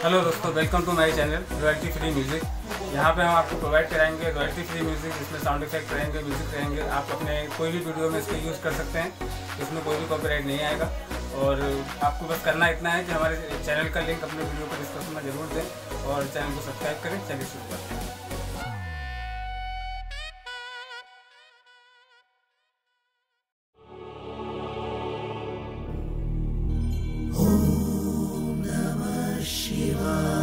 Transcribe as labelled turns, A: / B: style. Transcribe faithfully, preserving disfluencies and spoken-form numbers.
A: Hello दोस्तों, welcome to my channel royalty free music. यहाँ पे हम आपको प्रोवाइड कराएंगे रॉयल्टी फ्री म्यूज़िक, जिसमें साउंड इफेक्ट रहेंगे, म्यूज़िक रहेंगे। आप अपने कोई भी वीडियो में इसके यूज़ कर सकते हैं, इसमें कोई भी कॉपीराइट नहीं आएगा। और आपको बस करना इतना है कि हमारे चैनल का लिंक अपने वीडियो को डिस्क्रिप्शन में जरूर दें और चैनल को सब्सक्राइब करें। चलिए शुरू करते हैं।
B: Namah Shivaya.